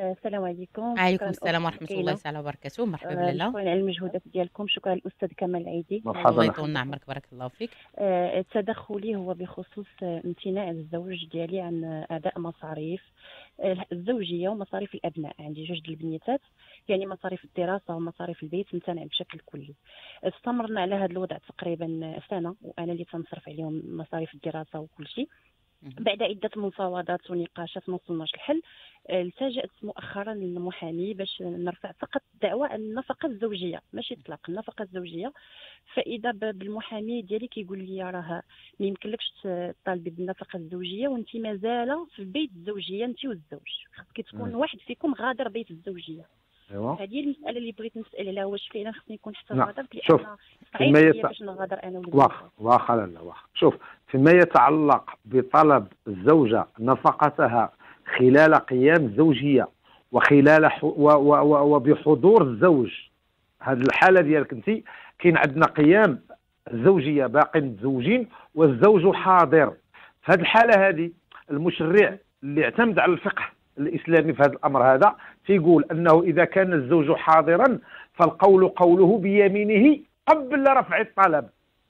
السلام عليكم، عليكم شكرا السلام أختي ورحمة الله كينة. تعالى وبركاته. مرحبا بلاله. شكرا على المجهودات ديالكم، شكرا الأستاذ كمال العيدي على الله مرحبا أخي. يطول مداخلته. عمرك، بارك الله فيك. تدخلي هو بخصوص امتناع الزوج ديالي عن أداء مصاريف الزوجية ومصاريف الأبناء. عندي جوج د البنيتات، يعني مصاريف الدراسة ومصاريف البيت امتنع بشكل كلي. استمرنا على هذا الوضع تقريبا سنة، وأنا اللي تنصرف عليهم مصاريف الدراسة وكل شيء. بعد عدة مفاوضات ونقاشات ما وصلناش لحل. التجأت مؤخرا للمحامي باش نرفع فقط دعوى النفقة الزوجية، ماشي اطلاق النفقة الزوجية. فإذا بالمحامي ديالي كيقول لي راه ما يمكنلكش تطالبي بالنفقة الزوجية وانت مازال في البيت الزوجية انت والزوج، خاصك تكون واحد فيكم غادر بيت الزوجية. ايوا هذه هي المسألة اللي بغيت نسأل عليها، واش فعلا خصني نكون حتى نعم. غادر، شوف، لأن فيما صعيب عليا باش نغادر أنا ولدي. واخا لا واخا. شوف، فيما يتعلق بطلب الزوجة نفقتها خلال قيام الزوجية وخلال وبحضور الزوج، هذه الحالة ديالك انت كاين عندنا قيام الزوجية باقي متزوجين والزوج حاضر. في هذه الحالة هذه المشرع اللي اعتمد على الفقه الإسلامي في هذا الأمر هذا تيقول أنه إذا كان الزوج حاضرا فالقول قوله بيمينه قبل رفع الطلب.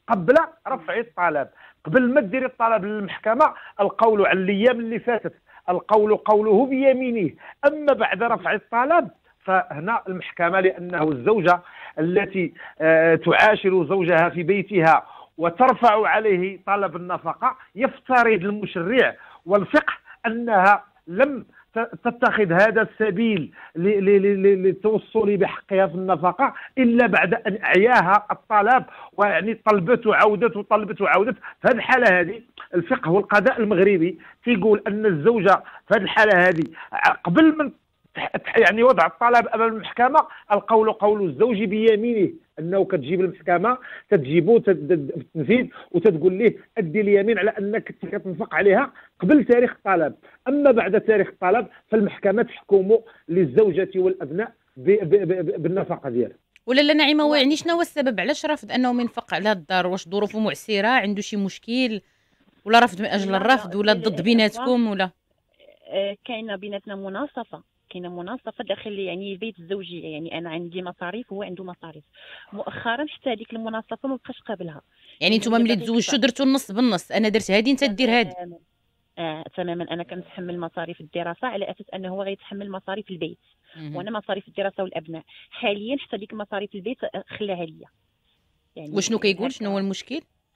قبل ما ديري الطلب للمحكمة القول على الأيام اللي فاتت، القول قوله بيمينه. أما بعد رفع الطلب فهنا المحكمة، لأنه الزوجة التي تعاشر زوجها في بيتها وترفع عليه طلب النفقة، يفترض المشرع والفقه أنها لم تتخذ هذا السبيل للتوصل بحقها في النفقة إلا بعد أن أعياها الطلب، ويعني طلبت وعودت وطلبت وعودت. في هذه الحالة هذه الفقه والقضاء المغربي تيقول أن الزوجة في هذه الحالة هذه قبل من يعني وضع الطلب امام المحكمه القول قول الزوج بيمينه، انه كتجيب المحكمه تجيبو في التنفيذ وتتقول ليه ادي اليمين على انك كتنفق عليها قبل تاريخ الطلب. اما بعد تاريخ الطلب فالمحكمه تحكم للزوجه والابناء بالنفقه ديالها. ولا لا نعيمه، هو يعني شنو هو السبب علاش رافض انه ينفق على الدار؟ واش ظروفه معسره، عنده شي مشكل، ولا رافض من اجل الرفض، ولا ضد بيناتكم، ولا كاينه بيناتنا مناصفه داخل يعني البيت الزوجيه، يعني انا عندي مصاريف وهو عنده مصاريف. مؤخرا حتى هذيك المناصفه ما بقاش قابلها. يعني نتوما ملي تزوجتوا درتوا النص بالنص، انا درت هادي انت دير هادي. تماما. انا كنتحمل مصاريف الدراسه على اساس انه هو غيتحمل مصاريف البيت، وانا مصاريف الدراسه والابناء. حاليا حتى ديك مصاريف البيت خلاها ليا. يعني وشنو كيقول شنو هو المشكل؟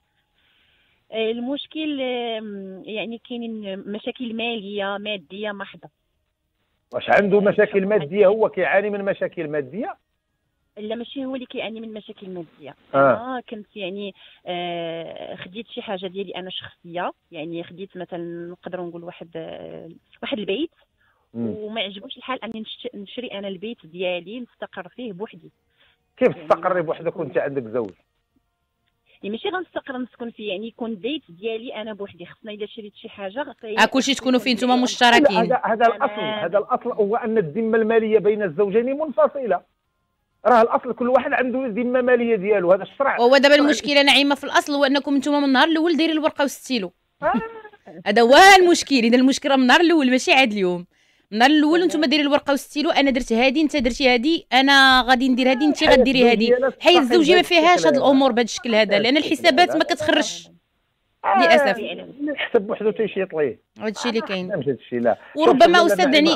المشكل يعني كاينين مشاكل ماديه محضه. واش عنده مشاكل ماديه؟ هو كيعاني من مشاكل ماديه؟ لا، ماشي هو اللي كيعاني من مشاكل ماديه. انا كنت يعني خديت شي حاجه ديالي انا شخصيه، يعني خديت مثلا نقدروا نقول واحد البيت، وما عجبوش الحال اني نشري انا البيت ديالي نستقر فيه بوحدي. كيف تستقري بوحدك وانت عندك زوج؟ يعني ماشي غنستقر نسكن فيه، يعني يكون بيت ديالي انا بوحدي. خصنا الا شريت شي حاجه كلشي تكونوا فيه نتوما مشتركين. هذا الاصل هو ان الذمه الماليه بين الزوجين منفصله. راه الاصل كل واحد عنده ذمه ماليه ديالو، هذا الشرع. وهو دابا المشكله نعيمه في الاصل هو انكم نتوما من النهار الاول دايرين الورقه والستيلو. هذا هو المشكل. اذا المشكله من النهار الاول ماشي عاد اليوم. من النهار الاول نتوما دايرين الورقه والستيلو، انا درت هادي انت درتي هادي، انا غادي ندير هادي انت غديري هادي. الحياه الزوجيه ما فيهاش هاد الامور بهذا الشكل هذا، لان الحسابات ما كتخرجش للاسف. الحساب وحده تيشيط ليه، هذا الشيء اللي كاين. ماشي هذا الشيء. لا، وربما استاذ يعني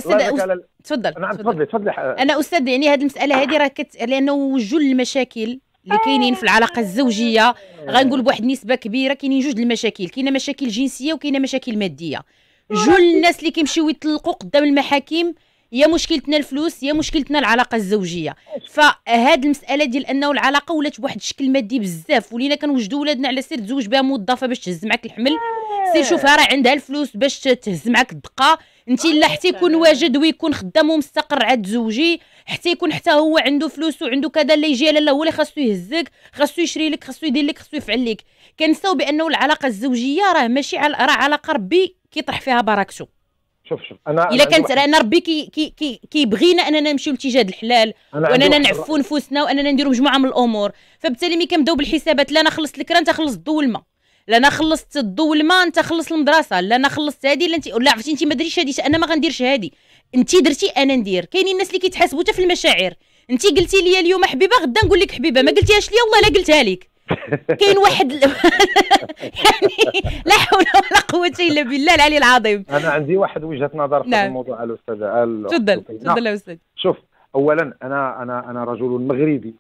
تفضل. نعم تفضلي. انا استاذ يعني هذه المساله هذه راه لانه جل المشاكل اللي كاينين في العلاقه الزوجيه، غنقول بواحد النسبه كبيره كاينين جوج المشاكل. كاينه مشاكل جنسيه وكاينه مشاكل ماديه. جل الناس اللي كيمشيو يطلقوا قدام المحاكم هي مشكلتنا الفلوس، هي مشكلتنا العلاقه الزوجيه. فهاد المساله ديال انه العلاقه ولات بواحد الشكل مادي بزاف، ولينا كنوجدوا ولادنا على سير تزوج بها موظفه باش تهز معك الحمل، سير شوفها راه عندها الفلوس باش تهز معك الدقه. انت لا حتى يكون واجد ويكون خدام ومستقر عاد زوجي، حتى يكون حتى هو عنده فلوس وعنده كذا، لا يجي لا هو اللي خاصو يهزك، خاصو يشري لك، خاصو يدير لك، خاصو يفعل لك. كنساو بانه العلاقه الزوجيه راه ماشي راه علاقه ربي كيطرح فيها بركته. شوف انا الا كانت رانا ربي كيبغينا اننا نمشيو لاتجاه الحلال، واننا نعفوا نفوسنا، واننا نديروا مجموعه من الامور. فبالتالي ملي كنبداو بالحسابات، لا انا خلصت لك انت خلصت الضو والماء، لا انا خلصت الضو والماء انت خلص المدرسه، لا انا خلصت هذه، لا انت لا عرفتي انت ما درتيش هذه انا ما غنديرش هذه. انت درتي انا ندير. كاينين الناس اللي كيتحاسبوا حتى في المشاعر. انت قلتي لي اليوم حبيبه، غدا نقول لك حبيبه، ما قلتيهاش لي والله لا قلتها لك. كاين واحد يعني لا حول ولا قوه الا بالله العلي العظيم. انا عندي واحد وجهه نظر في الموضوع الاستاذ. تفضل يا استاذ. شوف، اولا انا رجل مغربي،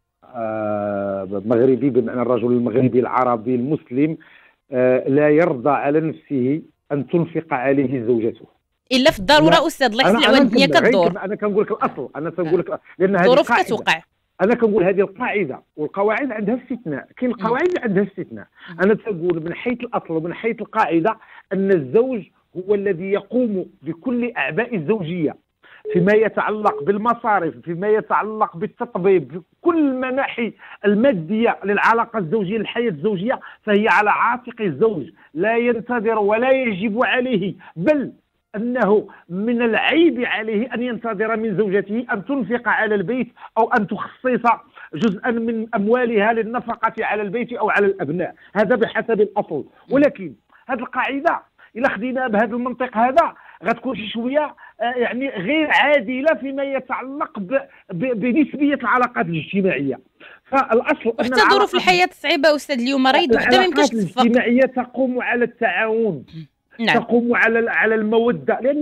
مغربي بمعنى الرجل المغربي العربي المسلم، لا يرضى على نفسه ان تنفق عليه زوجته الا في الضروره. استاذ الله يحسن العوان، الدنيا كدور. انا كنقول لك الاصل، انا تنقول لك لان هذه الظروف كتوقع. انا كنقول هذه القاعده، والقواعد عندها استثناء. كاين القواعد اللي عندها استثناء. انا تنقول من حيث الاصل ومن حيث القاعده ان الزوج هو الذي يقوم بكل اعباء الزوجيه فيما يتعلق بالمصاريف، فيما يتعلق بالتطبيب، في كل المناحي الماديه للعلاقه الزوجيه، للحياه الزوجيه، فهي على عاتق الزوج. لا ينتظر ولا يجب عليه، بل أنه من العيب عليه أن ينتظر من زوجته أن تنفق على البيت أو أن تخصص جزءا من أموالها للنفقة على البيت أو على الأبناء. هذا بحسب الأصل. ولكن هذه القاعدة إلا خدينا بهذا المنطق هذا غتكون شي شوية يعني غير عادلة فيما يتعلق بنسبية العلاقات الاجتماعية. فالأصل أن حتى ظروف الحياة صعيبة أستاذ اليوم، راه يدو حتى ما يمكنش تصفق. العلاقات الاجتماعية تقوم على التعاون. نعم. تقوم على المودة، لأن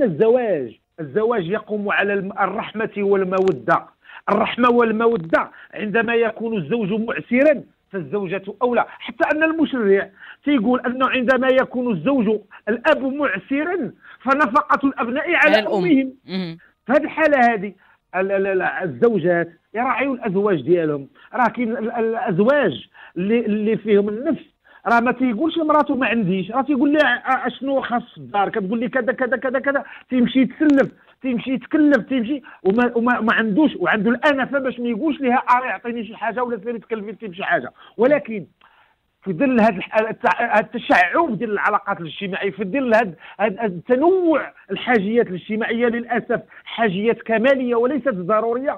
الزواج يقوم على الرحمة والمودة. الرحمة والمودة عندما يكون الزوج معسرا فالزوجة أولى. حتى أن المشرع تيقول أنه عندما يكون الزوج الأب معسرا فنفقة الأبناء على أمهم. في هذه الحالة هذه الزوجات يراعيوا الأزواج ديالهم. راه كاين الأزواج اللي فيهم النفس، راه ما تيقولش لمراته ما عنديش، راه تيقول لها اشنو خاص في الدار، كتقول لي كذا كذا كذا كذا، تيمشي يتسلف، تيمشي يتكلف، تيمشي وما عندوش، وعنده الانفه باش ما يقولش لها يعطيني شي حاجه ولا سيري تكلفي بشي حاجه. ولكن في ظل هذا التشعب ديال العلاقات الاجتماعيه، في ظل هذا التنوع الحاجيات الاجتماعيه، للاسف حاجيات كماليه وليست ضروريه،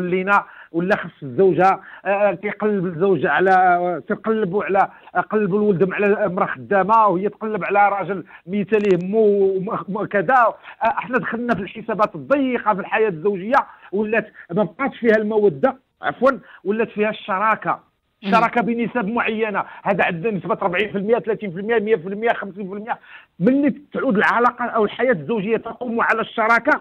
ولا خص الزوجه كيقلب الزوج على تقلبوا على قلب الولد على امراه خدامه، وهي تقلب على راجل ميت ليه مو كذا. احنا دخلنا في الحسابات الضيقه في الحياه الزوجيه، ولات ما بقاتش فيها الموده، عفوا ولات فيها الشراكه بنسب معينه. هذا عندنا نسبه 40%، 30%، 100%، 50%. ملي تعود العلاقه او الحياه الزوجيه تقوم على الشراكه،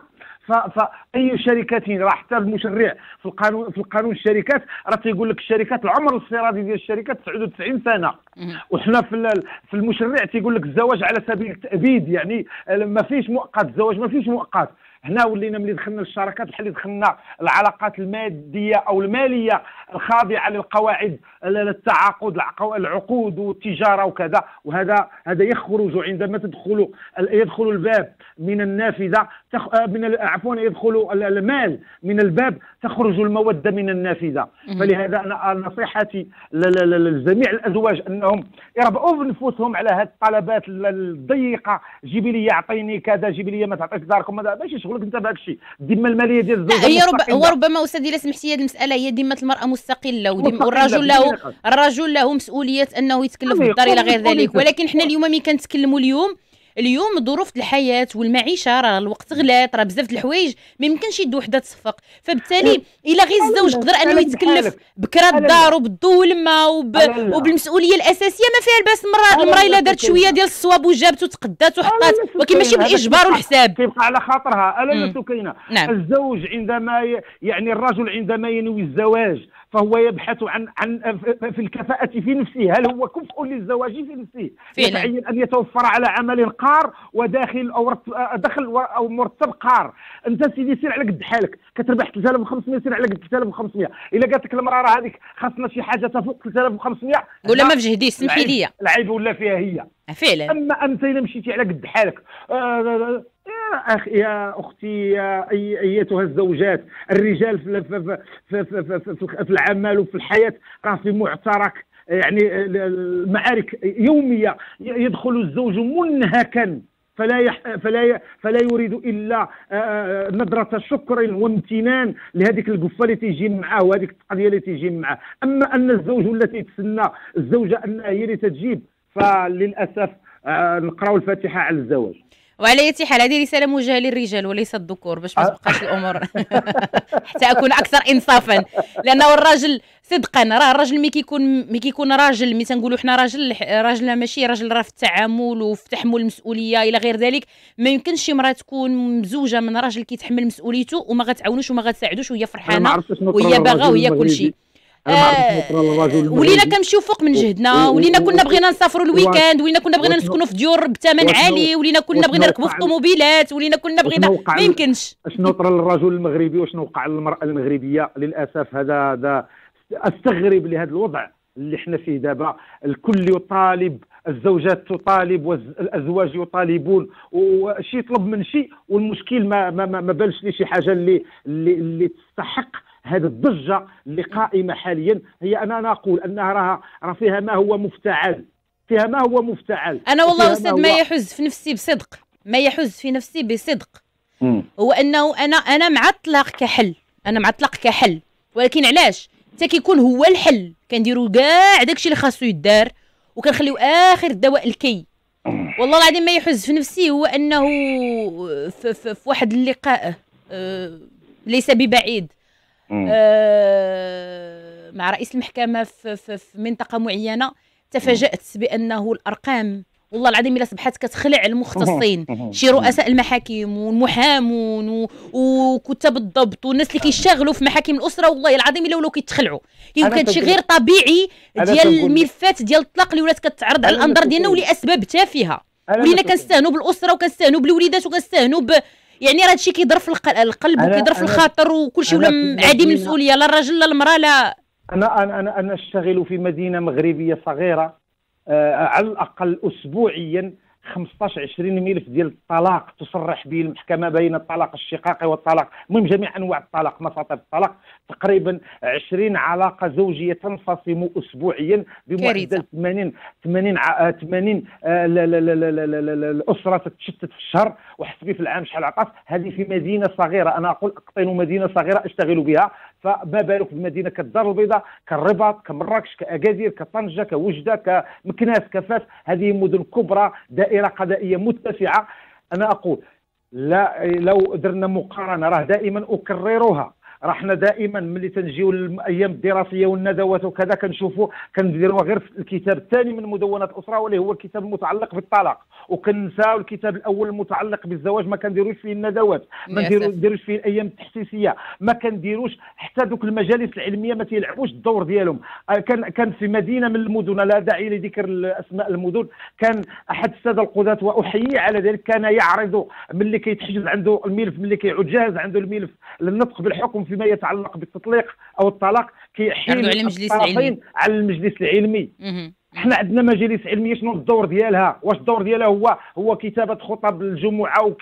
فاي شركات، راه حتى المشرع في القانون الشركات راه تيقول لك الشركات العمر الافتراضي ديال الشركات 99 سنه، وحنا في المشرع تيقول لك الزواج على سبيل التأبيد، يعني ما فيش مؤقت، الزواج ما فيش مؤقت. هنا ولينا ملي دخلنا للشراكات بحال اللي دخلنا العلاقات الماديه او الماليه الخاضعه للقواعد التعاقد، العقود والتجاره وكذا. وهذا يخرج عندما يدخل الباب من النافذه، يدخل المال من الباب، تخرج الموده من النافذه. فلهذا انا نصيحتي لجميع الازواج انهم يربؤوا بنفوسهم على هذه الطلبات الضيقه. جيبي لي اعطيني كذا، جيبي لي ما تعطيش داركم، ماشي شغلك انت بهذا الشيء. الذمه الماليه ديال الزوج هو ربما استاذ الا سمحتي، هذه المساله هي ذمه المراه مستقله، والرجل له مسؤوليه انه يتكلف بالدار الى غير ذلك. ولكن حنا اليوم ملي كنتكلموا اليوم ظروف الحياه والمعيشه، راه الوقت غلات، راه بزاف د الحوايج ما يمكنش يد وحده تصفق. فبالتالي الا غير الزوج قدر انه يتكلف بكرا الدار وبالضو والماء وبالمسؤوليه الاساسيه، ما فيها الباس. المراه الا دارت شويه ديال الصواب وجابت وتقدات وحطات، ولكن ماشي بالاجبار والحساب، تبقى على خاطرها. الا سكينه، الزوج عندما الرجل عندما ينوي الزواج فهو يبحث عن في الكفاءة في نفسه. هل هو كفء للزواج في نفسه؟ يتعين أن يتوفر على عمل قار وداخل أو دخل أو مرتب قار. أنت سيدي سير على قد حالك، كتربح 3500 سير على قد 3500. إلا قالت لك المرأة راه هذيك خاصنا شي حاجة تفوق 3500 ولا ما بجهديش، سمحي لي، العيب ولا فيها هي فعلا. أما أنت إلا مشيتي على قد حالك، يا أختي، يا أيتها الزوجات، الرجال في العمل وفي الحياة راه في معترك، يعني المعارك يومية. يدخل الزوج منهكا فلا يريد إلا نظرة شكر وامتنان لهذيك القفة اللي تيجي معاه وهذيك التقضية اللي تيجي معاه. أما أن الزوج التي تسنى الزوجة أنها هي اللي تجيب، فللأسف نقراو الفاتحة على الزواج. وعلى اي حال هذه رساله موجهه للرجال وليس الذكور باش ما تبقاش الامور حتى اكون اكثر انصافا، لانه الراجل صدقا راه الراجل ملي كيكون راجل، ملي تنقولوا حنا راجل ماشي راجل راه في التعامل وفي تحمل المسؤوليه الى غير ذلك. ما يمكنش شي مراه تكون مزوجه من راجل كيتحمل مسؤوليته وما غتعاونوش وما غتساعدوش وهي فرحانه وهي باغا وهي كل شيء. ولينا كنمشيو فوق من جهدنا، ولينا كنا بغينا نسافروا الويكاند، ولينا كنا بغينا نسكنوا في ديور بثمن عالي، ولينا كنا بغينا نركبوا في طوموبيلات، ولينا كنا بغينا ما يمكنش. شنو طرا للرجل المغربي وشنو وقع للمراه المغربيه؟ للاسف هذا استغرب لهذا الوضع اللي احنا فيه دابا. الكل يطالب، الزوجات تطالب والازواج يطالبون، وشي يطلب من شيء، والمشكل ما بالش لي شي حاجه اللي تستحق هذه الضجه اللي قائمه حاليا. هي انا اقول انها راه فيها ما هو مفتعل، فيها ما هو مفتعل. انا والله استاذ ما يحز في نفسي بصدق، ما يحز في نفسي بصدق هو انه انا مع الطلاق كحل، انا مع الطلاق كحل، ولكن علاش حتى كيكون هو الحل كنديروا كاع داكشي اللي خاصو يدار وكنخليو اخر الدواء الكي. والله العظيم ما يحز في نفسي هو انه في واحد اللقاء ليس ببعيد مع رئيس المحكمة في منطقة معينة، تفاجأت بأنه الأرقام والله العظيم إلا صبحت كتخلع المختصين، شي رؤساء المحاكم والمحامون وكتاب الضبط والناس اللي كيشتغلوا في محاكم الأسرة، والله العظيم إلا ولاو كيتخلعوا. كان شي غير طبيعي ديال الملفات ديال الطلاق اللي ولات كتعرض على الأنظار ديالنا ولأسباب تافهة. ولينا كنستهنوا بالأسرة وكنستهنوا بالوليدات وكنستهنوا يعني راه هادشي كيضر في القلب وكيضر في الخاطر وكلشي ولا عديم المسؤوليه، لا الراجل لا المراه لا. انا اشتغل في مدينه مغربيه صغيره، على الاقل اسبوعيا 15-20 ملف ديال الطلاق تصرح به المحكمه بين الطلاق الشقاقي والطلاق، المهم جميع انواع الطلاق، مصاطب الطلاق. تقريبا 20 علاقه زوجيه تنفصم اسبوعيا بمعدل 80 الاسره تتشتت في الشهر. وحسبي في العام شحال عطات. هذه في مدينه صغيره، انا اقول اقطن مدينه صغيره اشتغل بها، فما بالك بمدينه كالدار البيضاء، كالرباط، كمراكش، كاكادير، كطنجه، كوجده، كمكناس، كفاس. هذه مدن كبرى، دائره قضائيه متسعه. انا اقول لا، لو درنا مقارنه، راه دائما اكررها، رحنا دائما ملي تنجيو الايام الدراسيه والندوات وكذا كنشوفوا كنديروها غير في الكتاب الثاني من مدونات الاسره، واللي هو الكتاب المتعلق بالطلاق، وكنساو الكتاب الاول المتعلق بالزواج، ما كنديروش فيه الندوات، ما كنديروش فيه الايام التحسيسيه، ما كنديروش حتى دوك المجالس العلميه ما تيلعبوش الدور ديالهم. كان في مدينه من المدن، لا داعي لذكر اسماء المدن، كان احد الساده القضاة واحيي على ذلك كان يعرض ملي كيتحجز عنده الملف، ملي كيعود جاهز عنده الملف للنطق بالحكم فيما يتعلق بالتطليق او الطلاق، كيحيل الطرفين على المجلس العلمي. احنا عندنا مجالس علميه، شنو الدور ديالها؟ واش الدور ديالها هو كتابه خطب الجمعه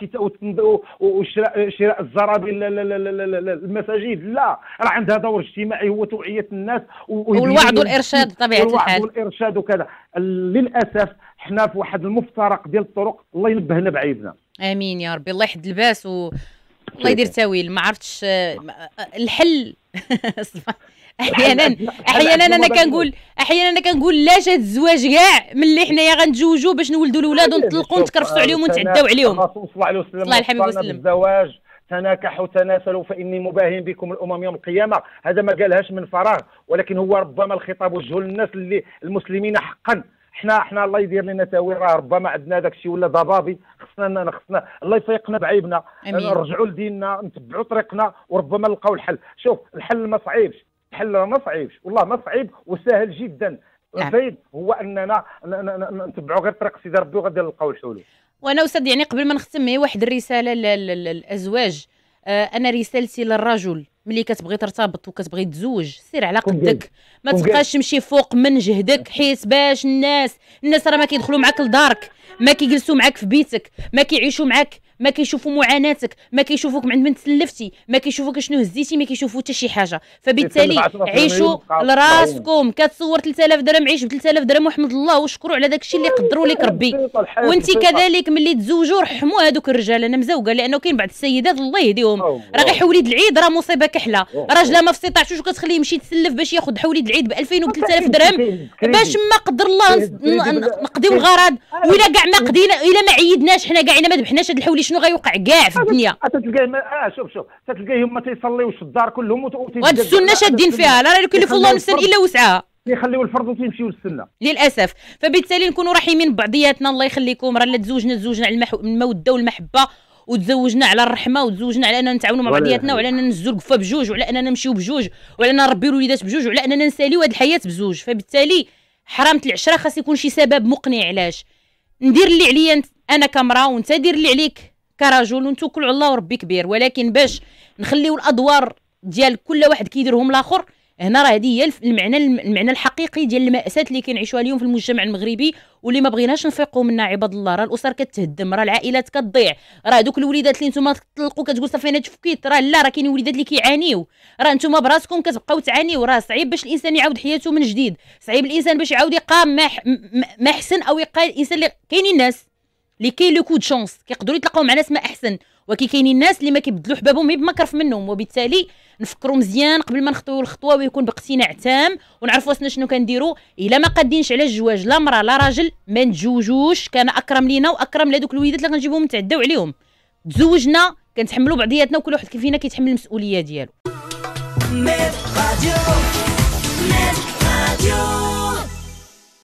وشراء الزرابي المساجد؟ لا، راه عندها دور اجتماعي هو توعيه الناس والوعظ والارشاد بطبيعه الحال، الوعظ والارشاد وكذا. للاسف احنا في واحد المفترق ديال الطرق، الله ينبهنا بعيبنا. امين يا ربي، الله يحد الباس الله يدير تاويل. ما عرفتش الحل احيانا انا كنقول لا جات الزواج كاع ملي حنايا غنتزوجوا باش نولدوا الاولاد ونطلقوا ونتكرفسوا عليهم ونتعداو عليهم. الرسول صلى الله عليه وسلم الله الحبيب وسلم الزواج تناكحوا تناسلوا فاني مباهن بكم الامم يوم القيامه. هذا ما قالهاش من فراغ، ولكن هو ربما الخطاب وجهه للناس اللي المسلمين حقا. احنا الله يدير لنا تاويل، راه ربما عندنا داك الشيء ولا ضبابي، خصنا الله يفيقنا بعيبنا، نرجعوا لديننا، نتبعوا طريقنا، وربما نلقاو الحل. شوف الحل ما صعيبش، الحل ما صعيبش والله ما صعيب وسهل جدا. الفايد هو اننا نتبعوا غير طريق سيدي ربي وغادي نلقاو الحلول. وانا استاذ يعني قبل ما نختم واحد الرساله للازواج. انا رسالتي للرجل ملي كتبغي ترتبط وكتبغي تزوج، سير على قدك، ما تبقاش تمشي فوق من جهدك، حيت باش الناس راه ما كيدخلوا معاك لدارك، ما كيجلسوا معاك في بيتك، ما كيعيشوا معاك ما كيشوفوا معاناتك، ما كيشوفوك من عند من تسلفتي، ما كيشوفوك شنو هزيتي، ما كيشوفوا حتى شي حاجه. فبالتالي عيشوا لراسكم. كتصور 3000 درهم عيش ب 3000 درهم وحمد الله وشكروا على داك الشيء اللي قدروا لك ربي. وانت كذلك ملي تزوجوا رحموا هذوك الرجال. انا مزوقه لانه كاين بعض السيدات الله يهديهم راه غير حوليد العيد راه مصيبه كحله، راجله ما في استطاعتوش وكتخليه يمشي يتسلف باش ياخذ حوليد العيد ب 2000 و 3000 درهم باش ما قدر الله نقضيو الغرض. وإلا كاع ما قضينا الا ما عيدناش حنا كاع ما ذبحناش هاد الحولي شنو غيوقع كاع في الدنيا؟ تلقاه شوف تلقاهم ما تيصليوش في الدار كلهم وهاد السنه شادين فيها لا يكلف الله نفسا الا وسعها، يخليو الفرض وتمشيو للسنه للاسف. فبالتالي نكونوا رحيمين ببعضياتنا. الله يخليكم. راه لا تزوجنا على الموده والمحبه، وتزوجنا على الرحمه، وتزوجنا على اننا نتعاونوا مع بعضياتنا، وعلى اننا نزوا القفه بجوج، وعلى اننا نمشيو بجوج، وعلى اننا نربيو الوليدات بجوج، وعلى اننا نساليو هذه الحياه بزوج. فبالتالي حرامه العشره خاص يكون شي سبب مقنع. علاش ندير اللي عليا انا كامراه وانت دير اللي عليك كرجل ونتوكلوا على الله وربي كبير، ولكن باش نخليو الادوار ديال كل واحد كيديرهم الاخر، هنا راه هذه هي المعنى الحقيقي ديال المأساة اللي كنعيشوها اليوم في المجتمع المغربي، واللي ما بغيناش نفيقوا منها عباد الله. راه الاسر كتهدم، راه العائلات كتضيع، راه دوك الوليدات اللي نتوما تطلقوا كتقول صافي انا تفكيت، راه لا، راه كاينين وليدات اللي كيعانيو، راه نتوما براسكم كتبقاو تعانيو. راه صعيب باش الانسان يعاود حياته من جديد، صعيب الانسان باش يعاود يقام ما احسن، او يلقى الانسان اللي كاينين الناس اللي كاين لو كو دو شونس كيقدروا يتلاقاو مع ناس ما احسن، وكاينين الناس اللي ما كيبدلوا حبابهم بمكرف منهم. وبالتالي نفكروا مزيان قبل ما نخطيو الخطوه، ويكون باقتناع تام، ونعرفوا راسنا شنو كنديروا. الا ما قادينش على الزواج لا مراه لا راجل ما نتزوجوش، كان اكرم لينا واكرم لهذوك الوليدات اللي غنجيبوهم نتعداو عليهم. تزوجنا كنتحملوا بعضياتنا، وكل واحد فينا كيتحمل المسؤوليه ديالو.